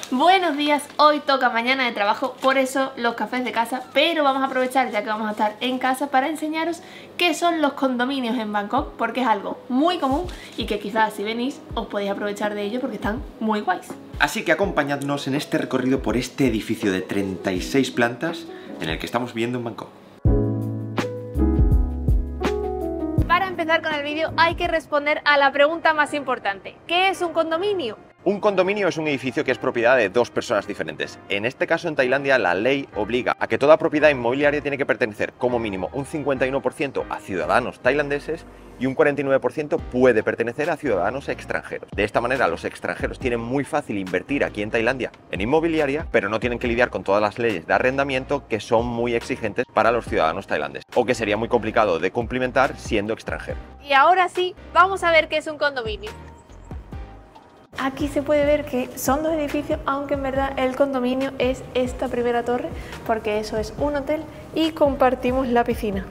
Buenos días, hoy toca mañana de trabajo, por eso los cafés de casa, pero vamos a aprovechar ya que vamos a estar en casa para enseñaros qué son los condominios en Bangkok, porque es algo muy común y que quizás si venís os podéis aprovechar de ello porque están muy guays. Así que acompañadnos en este recorrido por este edificio de 36 plantas en el que estamos viviendo en Bangkok. Para empezar con el vídeo hay que responder a la pregunta más importante: ¿qué es un condominio? Un condominio es un edificio que es propiedad de dos personas diferentes. En este caso, en Tailandia, la ley obliga a que toda propiedad inmobiliaria tiene que pertenecer como mínimo un 51% a ciudadanos tailandeses y un 49% puede pertenecer a ciudadanos extranjeros. De esta manera, los extranjeros tienen muy fácil invertir aquí en Tailandia en inmobiliaria, pero no tienen que lidiar con todas las leyes de arrendamiento que son muy exigentes para los ciudadanos tailandeses, o que sería muy complicado de cumplimentar siendo extranjero. Y ahora sí, vamos a ver qué es un condominio. Aquí se puede ver que son dos edificios, aunque en verdad el condominio es esta primera torre, porque eso es un hotel y compartimos la piscina.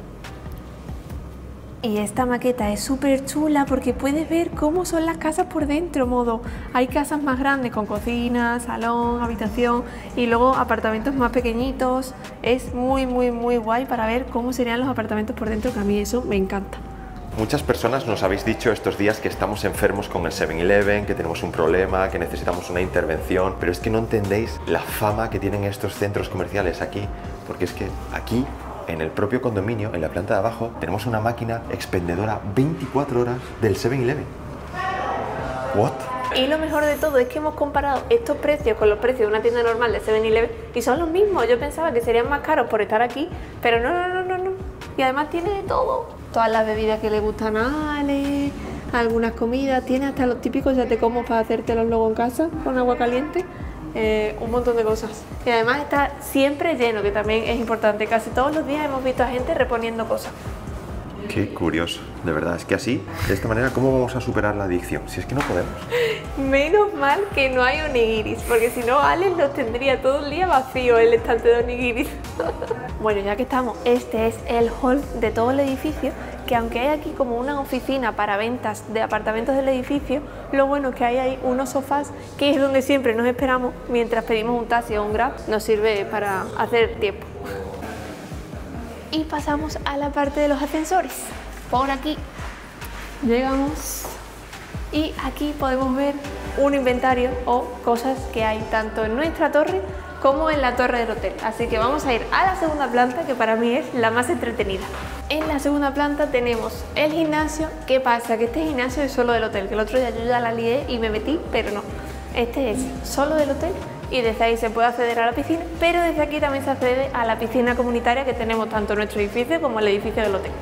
Y esta maqueta es súper chula porque puedes ver cómo son las casas por dentro, modo, hay casas más grandes con cocina, salón, habitación y luego apartamentos más pequeñitos. Es muy guay para ver cómo serían los apartamentos por dentro, que a mí eso me encanta. Muchas personas nos habéis dicho estos días que estamos enfermos con el 7-Eleven, que tenemos un problema, que necesitamos una intervención, pero es que no entendéis la fama que tienen estos centros comerciales aquí, porque es que aquí, en el propio condominio, en la planta de abajo, tenemos una máquina expendedora 24 horas del 7-Eleven. ¿What? Y lo mejor de todo es que hemos comparado estos precios con los precios de una tienda normal de 7-Eleven y son los mismos. Yo pensaba que serían más caros por estar aquí, pero no. Y además tiene de todo. Todas las bebidas que le gustan a Ale, algunas comidas, tiene hasta los típicos ya te como para hacértelos luego en casa con agua caliente, un montón de cosas. Y además está siempre lleno, que también es importante. Casi todos los días hemos visto a gente reponiendo cosas. Qué curioso, de verdad, es que así, de esta manera, ¿cómo vamos a superar la adicción? Si es que no podemos. Menos mal que no hay onigiris, porque si no Alex los tendría todo el día vacío el estante de onigiris. Bueno, ya que estamos, este es el hall de todo el edificio, que aunque hay aquí como una oficina para ventas de apartamentos del edificio, lo bueno es que hay ahí unos sofás, que es donde siempre nos esperamos mientras pedimos un taxi o un Grab, nos sirve para hacer tiempo. Y pasamos a la parte de los ascensores. Por aquí llegamos y aquí podemos ver un inventario o cosas que hay tanto en nuestra torre como en la torre del hotel. Así que vamos a ir a la segunda planta, que para mí es la más entretenida. En la segunda planta tenemos el gimnasio. ¿Qué pasa? Que este gimnasio es solo del hotel, que el otro día yo ya la lié y me metí, pero no. Este es solo del hotel. Y desde ahí se puede acceder a la piscina, pero desde aquí también se accede a la piscina comunitaria que tenemos tanto en nuestro edificio como en el edificio del hotel.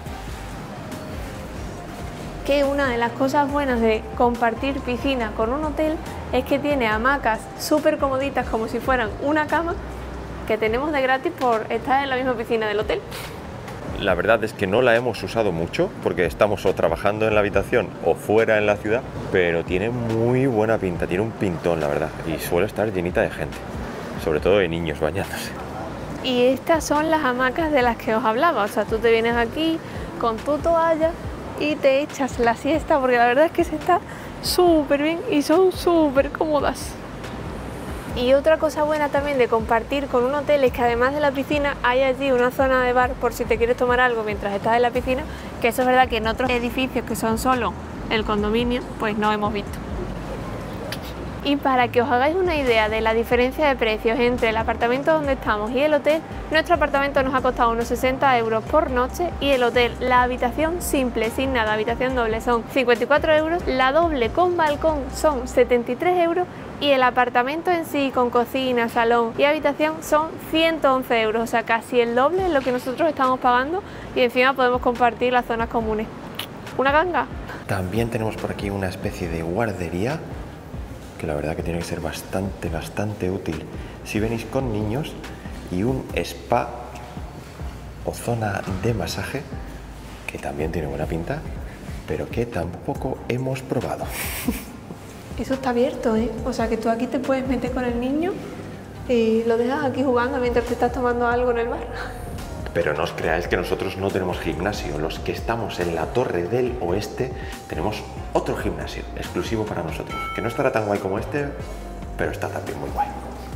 Que una de las cosas buenas de compartir piscina con un hotel es que tiene hamacas súper comoditas como si fueran una cama, que tenemos de gratis por estar en la misma piscina del hotel. La verdad es que no la hemos usado mucho porque estamos o trabajando en la habitación o fuera en la ciudad, pero tiene muy buena pinta, tiene un pintón la verdad, y suele estar llenita de gente, sobre todo de niños bañándose. Y estas son las hamacas de las que os hablaba, o sea, tú te vienes aquí con tu toalla y te echas la siesta, porque la verdad es que se está súper bien y son súper cómodas. Y otra cosa buena también de compartir con un hotel es que además de la piscina hay allí una zona de bar por si te quieres tomar algo mientras estás en la piscina, que eso es verdad que en otros edificios que son solo el condominio pues no hemos visto. Y para que os hagáis una idea de la diferencia de precios entre el apartamento donde estamos y el hotel, nuestro apartamento nos ha costado unos 60 euros por noche y el hotel, la habitación simple, sin nada, habitación doble, son 54 euros, la doble con balcón son 73 euros y el apartamento en sí, con cocina, salón y habitación, son 111 euros, o sea, casi el doble de lo que nosotros estamos pagando y encima podemos compartir las zonas comunes. ¿Una ganga? También tenemos por aquí una especie de guardería, que la verdad que tiene que ser bastante útil si venís con niños, y un spa o zona de masaje, que también tiene buena pinta, pero que tampoco hemos probado. Eso está abierto, ¿eh? O sea que tú aquí te puedes meter con el niño y lo dejas aquí jugando mientras te estás tomando algo en el bar. Pero no os creáis que nosotros no tenemos gimnasio. Los que estamos en la Torre del Oeste tenemos otro gimnasio exclusivo para nosotros, que no estará tan guay como este, pero está también muy guay.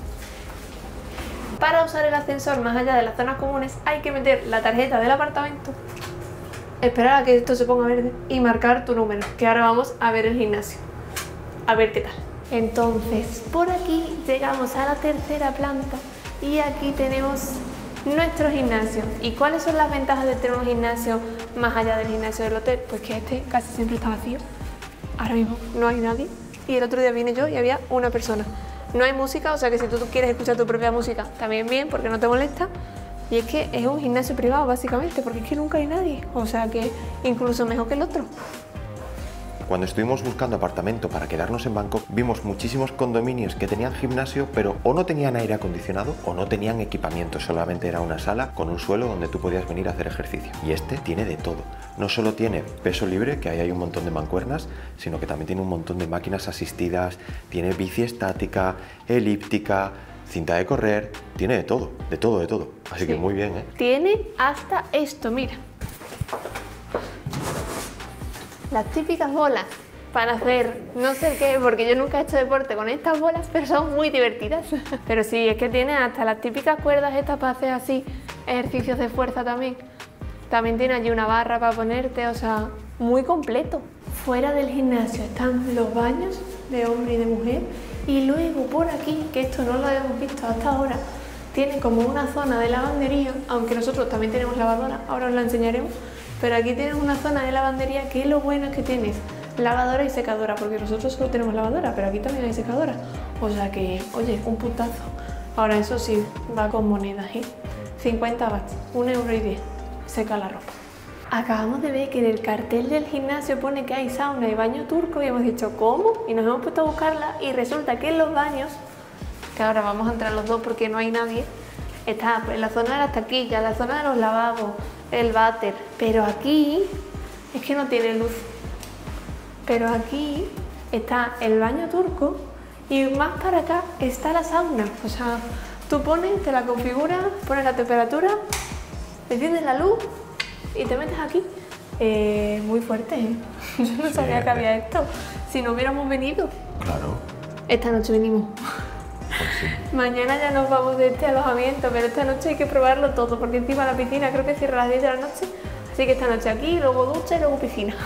Para usar el ascensor más allá de las zonas comunes hay que meter la tarjeta del apartamento, esperar a que esto se ponga verde y marcar tu número, que ahora vamos a ver el gimnasio, a ver qué tal. Entonces, por aquí llegamos a la tercera planta y aquí tenemos nuestro gimnasio. ¿Y cuáles son las ventajas de tener un gimnasio más allá del gimnasio del hotel? Pues que este casi siempre está vacío. Ahora mismo no hay nadie y el otro día vine yo y había una persona. No hay música, o sea que si tú quieres escuchar tu propia música también bien, porque no te molesta. Y es que es un gimnasio privado básicamente, porque es que nunca hay nadie, o sea que incluso mejor que el otro. Cuando estuvimos buscando apartamento para quedarnos en Bangkok, vimos muchísimos condominios que tenían gimnasio, pero o no tenían aire acondicionado o no tenían equipamiento, solamente era una sala con un suelo donde tú podías venir a hacer ejercicio. Y este tiene de todo. No solo tiene peso libre, que ahí hay un montón de mancuernas, sino que también tiene un montón de máquinas asistidas, tiene bici estática, elíptica, cinta de correr, tiene de todo, de todo, de todo. Así Sí. que muy bien, ¿eh? Tiene hasta esto, mira. Las típicas bolas para hacer no sé qué, porque yo nunca he hecho deporte con estas bolas, pero son muy divertidas. Pero sí, es que tiene hasta las típicas cuerdas estas para hacer así ejercicios de fuerza también. También tiene allí una barra para ponerte, o sea, muy completo. Fuera del gimnasio están los baños de hombre y de mujer y luego por aquí, que esto no lo habíamos visto hasta ahora, tiene como una zona de lavandería, aunque nosotros también tenemos lavadora, ahora os la enseñaremos, pero aquí tienes una zona de lavandería que lo bueno es que tienes lavadora y secadora, porque nosotros solo tenemos lavadora, pero aquí también hay secadora, o sea que, oye, un puntazo. Ahora eso sí, va con monedas, ¿eh? 50 bahts, 1,10 €, seca la ropa. Acabamos de ver que en el cartel del gimnasio pone que hay sauna y baño turco y hemos dicho ¿cómo? Y nos hemos puesto a buscarla y resulta que en los baños, que ahora vamos a entrar los dos porque no hay nadie, está en la zona de las taquillas, la zona de los lavabos, el váter, pero aquí es que no tiene luz. Pero aquí está el baño turco y más para acá está la sauna. O sea, tú pones, te la configuras, pones la temperatura, enciendes la luz y te metes aquí. Muy fuerte, ¿eh? Yo no sabía que había esto. Si no hubiéramos venido. Claro. Esta noche venimos. Pues sí. Mañana ya nos vamos de este alojamiento, pero esta noche hay que probarlo todo, porque encima la piscina creo que cierra a las 10 de la noche. Así que esta noche aquí, luego ducha y luego piscina.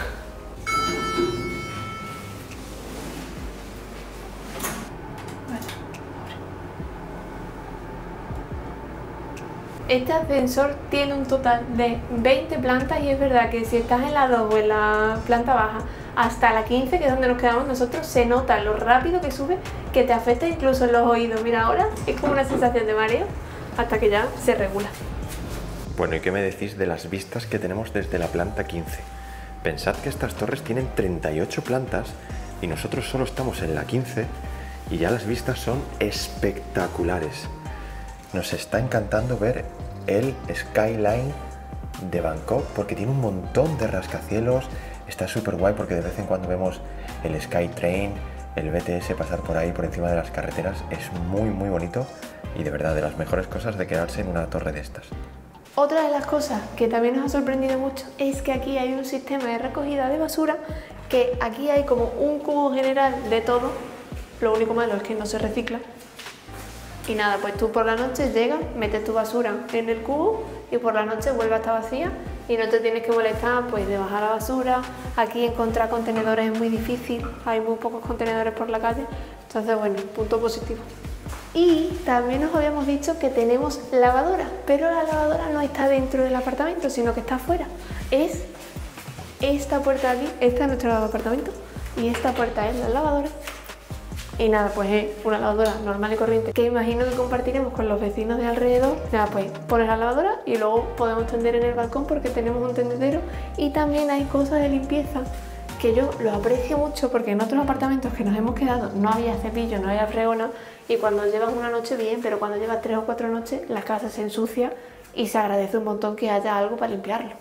Este ascensor tiene un total de 20 plantas y es verdad que si estás en la 2 o en la planta baja hasta la 15, que es donde nos quedamos nosotros, se nota lo rápido que sube, que te afecta incluso en los oídos. Mira, ahora es como una sensación de mareo hasta que ya se regula. Bueno, ¿y qué me decís de las vistas que tenemos desde la planta 15? Pensad que estas torres tienen 38 plantas y nosotros solo estamos en la 15 y ya las vistas son espectaculares. Nos está encantando ver el skyline de Bangkok porque tiene un montón de rascacielos, está súper guay porque de vez en cuando vemos el Skytrain, el BTS pasar por ahí por encima de las carreteras, es muy muy bonito y de verdad de las mejores cosas de quedarse en una torre de estas. Otra de las cosas que también nos ha sorprendido mucho es que aquí hay un sistema de recogida de basura, que aquí hay como un cubo general de todo, lo único malo es que no se recicla. Y nada, pues tú por la noche llegas, metes tu basura en el cubo y por la noche vuelve a estar vacía y no te tienes que molestar pues de bajar la basura. Aquí encontrar contenedores es muy difícil, hay muy pocos contenedores por la calle, entonces bueno, punto positivo. Y también nos habíamos dicho que tenemos lavadora, pero la lavadora no está dentro del apartamento, sino que está afuera. Es esta puerta de aquí, este es nuestro apartamento y esta puerta es la lavadora. Y nada, pues es una lavadora normal y corriente que imagino que compartiremos con los vecinos de alrededor. Nada, pues pones la lavadora y luego podemos tender en el balcón porque tenemos un tendedero. Y también hay cosas de limpieza que yo lo aprecio mucho porque en otros apartamentos que nos hemos quedado no había cepillo, no había fregona y cuando llevas una noche bien, pero cuando llevas 3 o 4 noches la casa se ensucia y se agradece un montón que haya algo para limpiarlo.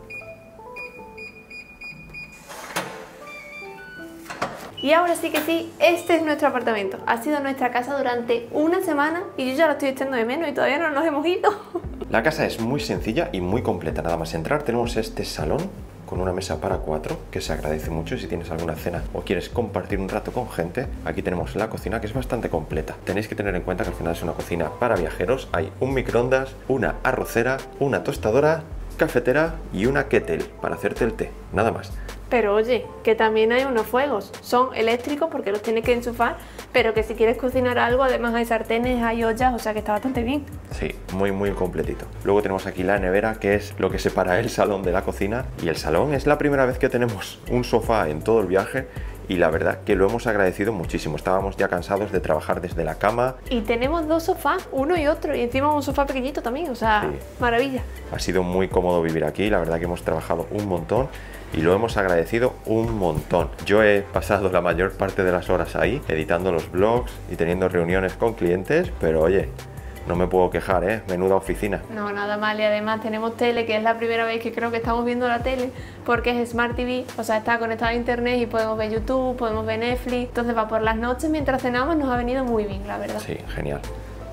Y ahora sí que sí, este es nuestro apartamento. Ha sido nuestra casa durante una semana y yo ya lo estoy echando de menos y todavía no nos hemos ido. La casa es muy sencilla y muy completa. Nada más entrar tenemos este salón con una mesa para 4, que se agradece mucho si tienes alguna cena o quieres compartir un rato con gente. Aquí tenemos la cocina, que es bastante completa. Tenéis que tener en cuenta que al final es una cocina para viajeros. Hay un microondas, una arrocera, una tostadora, cafetera y una kettle para hacerte el té, nada más. Pero oye, que también hay unos fuegos, son eléctricos porque los tienes que enchufar, pero que si quieres cocinar algo, además hay sartenes, hay ollas, o sea que está bastante bien. Sí, muy completito. Luego tenemos aquí la nevera, que es lo que separa el salón de la cocina. Y el salón es la primera vez que tenemos un sofá en todo el viaje. Y la verdad que lo hemos agradecido muchísimo. Estábamos ya cansados de trabajar desde la cama. Y tenemos dos sofás, uno y otro, y encima un sofá pequeñito también, o sea, sí. Maravilla. Ha sido muy cómodo vivir aquí, la verdad que hemos trabajado un montón y lo hemos agradecido un montón. Yo he pasado la mayor parte de las horas ahí, editando los vlogs y teniendo reuniones con clientes, pero oye, no me puedo quejar, ¿eh? Menuda oficina. No, nada mal. Y además tenemos tele, que es la primera vez que creo que estamos viendo la tele, porque es Smart TV, o sea, está conectada a internet y podemos ver YouTube, podemos ver Netflix. Entonces va por las noches mientras cenamos, nos ha venido muy bien, la verdad. Sí, genial.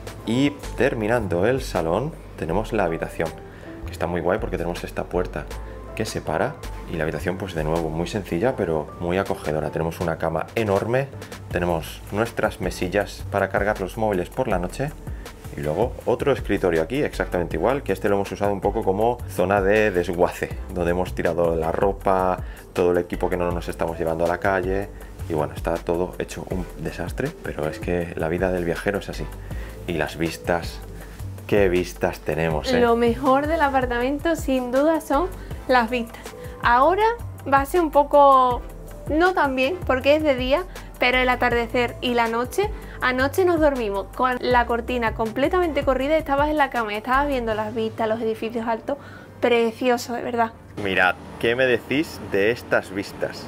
Y terminando el salón, tenemos la habitación, que está muy guay porque tenemos esta puerta que separa, y la habitación pues de nuevo muy sencilla pero muy acogedora. Tenemos una cama enorme, tenemos nuestras mesillas para cargar los móviles por la noche. Y luego otro escritorio aquí, exactamente igual, que este lo hemos usado un poco como zona de desguace, donde hemos tirado la ropa, todo el equipo que no nos estamos llevando a la calle. Y bueno, está todo hecho un desastre, pero es que la vida del viajero es así. Y las vistas, qué vistas tenemos, ¿eh? Lo mejor del apartamento sin duda son las vistas. Ahora va a ser un poco no tan bien porque es de día, pero el atardecer y la noche. Anoche nos dormimos con la cortina completamente corrida, estabas en la cama y estabas viendo las vistas, los edificios altos, precioso, de verdad. Mirad, ¿qué me decís de estas vistas?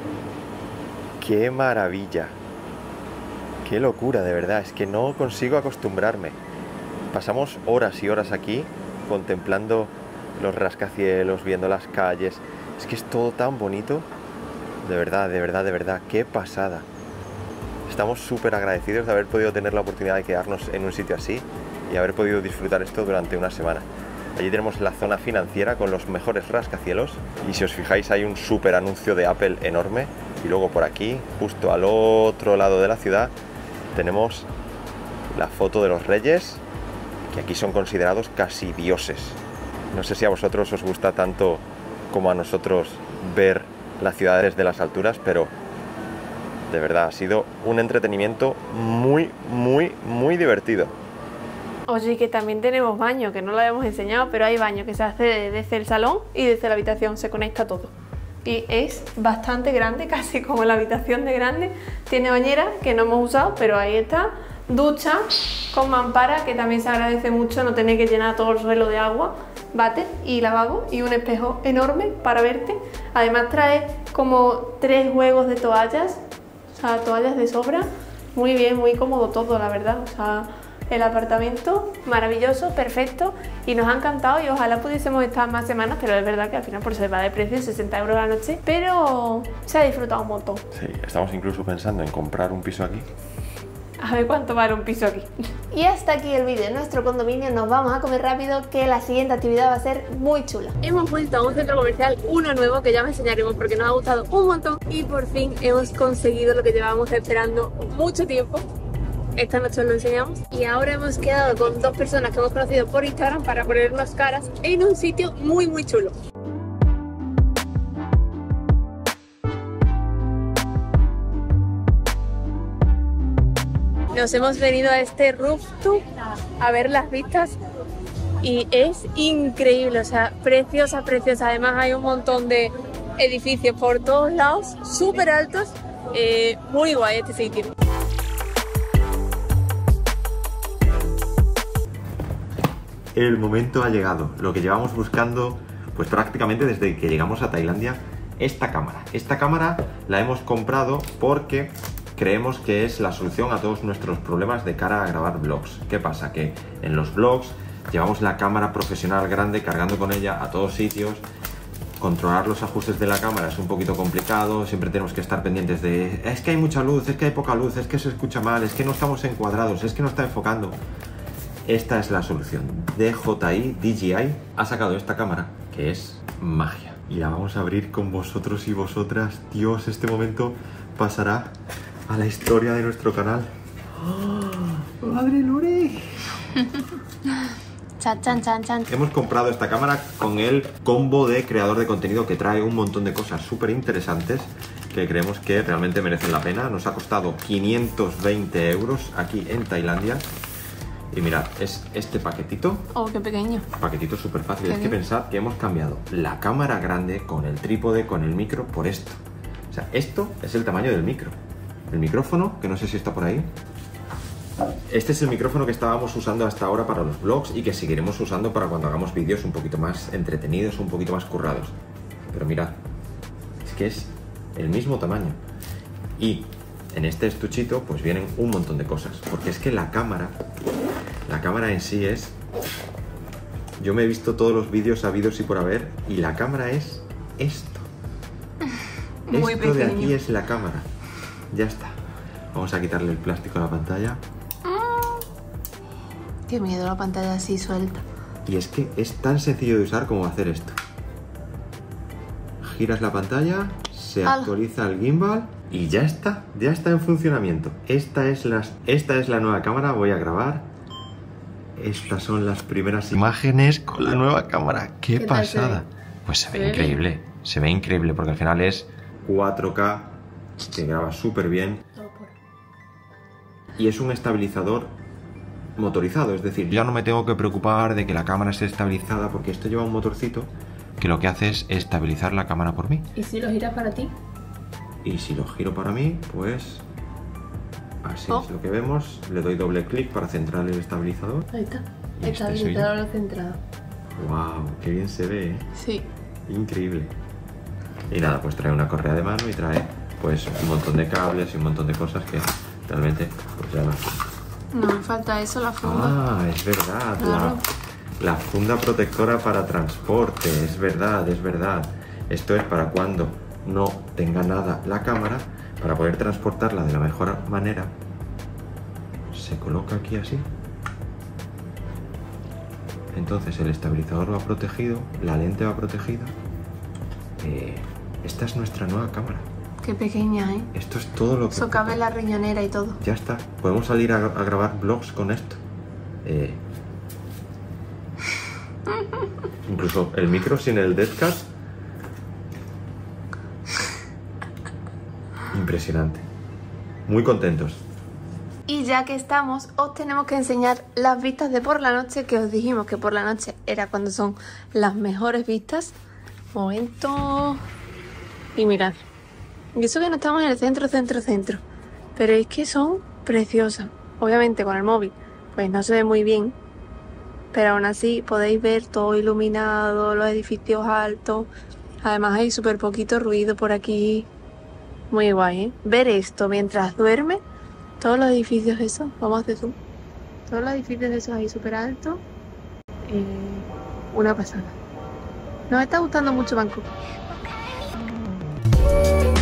¡Qué maravilla! ¡Qué locura, de verdad! Es que no consigo acostumbrarme. Pasamos horas y horas aquí contemplando los rascacielos, viendo las calles. Es que es todo tan bonito. De verdad, de verdad, de verdad, qué pasada. Estamos súper agradecidos de haber podido tener la oportunidad de quedarnos en un sitio así y haber podido disfrutar esto durante una semana. Allí tenemos la zona financiera con los mejores rascacielos y si os fijáis hay un súper anuncio de Apple enorme. Y luego por aquí, justo al otro lado de la ciudad, tenemos la foto de los reyes, que aquí son considerados casi dioses. No sé si a vosotros os gusta tanto como a nosotros ver las ciudades desde las alturas, pero de verdad ha sido un entretenimiento muy divertido. Oye, que también tenemos baño, que no lo habíamos enseñado, pero hay baño que se hace desde el salón y desde la habitación, se conecta todo. Y es bastante grande, casi como la habitación de grande. Tiene bañera, que no hemos usado, pero ahí está. Ducha con mampara, que también se agradece mucho no tener que llenar todo el suelo de agua. Váter y lavabo y un espejo enorme para verte. Además trae como 3 juegos de toallas, o sea, toallas de sobra. Muy bien, muy cómodo todo, la verdad. O sea, el apartamento maravilloso, perfecto, y nos ha encantado y ojalá pudiésemos estar más semanas, pero es verdad que al final por se va de precio, 60 € la noche, pero se ha disfrutado un montón. Sí, estamos incluso pensando en comprar un piso aquí. A ver cuánto vale un piso aquí. Y hasta aquí el vídeo de nuestro condominio. Nos vamos a comer rápido, que la siguiente actividad va a ser muy chula. Hemos vuelto a un centro comercial, uno nuevo, que ya me enseñaremos porque nos ha gustado un montón. Y por fin hemos conseguido lo que llevábamos esperando mucho tiempo. Esta noche os lo enseñamos. Y ahora hemos quedado con 2 personas que hemos conocido por Instagram para ponernos caras en un sitio muy chulo. Nos hemos venido a este rooftop a ver las vistas y es increíble, o sea, preciosa, preciosa. Además hay un montón de edificios por todos lados, súper altos, muy guay este sitio. El momento ha llegado, lo que llevamos buscando pues prácticamente desde que llegamos a Tailandia, esta cámara. Esta cámara la hemos comprado porque creemos que es la solución a todos nuestros problemas de cara a grabar vlogs. ¿Qué pasa? Que en los vlogs llevamos la cámara profesional grande cargando con ella a todos sitios. Controlar los ajustes de la cámara es un poquito complicado, siempre tenemos que estar pendientes de es que hay mucha luz, es que hay poca luz, es que se escucha mal, es que no estamos encuadrados, es que no está enfocando. Esta es la solución. DJI ha sacado esta cámara que es magia. y la vamos a abrir con vosotros y vosotras. Dios, este momento pasará a la historia de nuestro canal. ¡Oh! ¡Madre Lore! Chan, chan, chan, chan. Hemos comprado esta cámara con el combo de creador de contenido que trae un montón de cosas súper interesantes que creemos que realmente merecen la pena. Nos ha costado 520 euros aquí en Tailandia. Y mirad, es este paquetito. Oh, qué pequeño. Paquetito súper fácil. Es que pensad que hemos cambiado la cámara grande con el trípode, con el micro, por esto. O sea, esto es el tamaño del micro. El micrófono, que no sé si está por ahí. Este es el micrófono que estábamos usando hasta ahora para los vlogs y que seguiremos usando para cuando hagamos vídeos un poquito más entretenidos, un poquito más currados. Pero mirad, es que es el mismo tamaño. Y en este estuchito pues vienen un montón de cosas. Porque es que la cámara en sí es... Yo me he visto todos los vídeos habidos y por haber y la cámara es esto. Muy esto de pequeño. aquí es la cámara. Ya está. Vamos a quitarle el plástico a la pantalla. Qué miedo la pantalla así suelta. Y es que es tan sencillo de usar como hacer esto. Giras la pantalla, se actualiza el gimbal y ya está en funcionamiento. Esta es la nueva cámara, voy a grabar. Estas son las primeras imágenes con la nueva cámara. ¡Qué pasada! Pues se ve increíble porque al final es 4K, que graba súper bien. Y es un estabilizador motorizado, es decir, ya no me tengo que preocupar de que la cámara esté estabilizada porque esto lleva un motorcito que lo que hace es estabilizar la cámara por mí. ¿Y si lo giras para ti? Y si lo giro para mí, pues así es lo que vemos. Le doy doble clic para centrar el estabilizador. Ahí está. Y este soy yo. Estabilizador centrado. ¡Wow! ¡Qué bien se ve! Sí. Increíble. Y nada, pues trae una correa de mano y trae pues un montón de cables y un montón de cosas que realmente pues ya no. No me falta eso, la funda. Ah, es verdad. Claro. La funda protectora para transporte, es verdad. Esto es para cuando no tenga nada la cámara, para poder transportarla de la mejor manera. Se coloca aquí así. Entonces el estabilizador va protegido, la lente va protegida. Esta es nuestra nueva cámara. Qué pequeña, ¿eh? Esto es todo lo que... Eso cabe en la riñonera y todo. Ya está. Podemos salir a grabar vlogs con esto. Incluso el micro sin el deadcat. Impresionante. Muy contentos. Y ya que estamos, os tenemos que enseñar las vistas de por la noche, que os dijimos que por la noche era cuando son las mejores vistas. Momento. Y mirad. Y eso que no estamos en el centro. Pero es que son preciosas. Obviamente con el móvil pues no se ve muy bien. Pero aún así podéis ver todo iluminado, los edificios altos. Además hay súper poquito ruido por aquí. Muy guay, ¿eh? Ver esto mientras duerme. Todos los edificios esos. Vamos a hacer zoom. Todos los edificios esos ahí súper altos. Una pasada. Nos está gustando mucho Bangkok.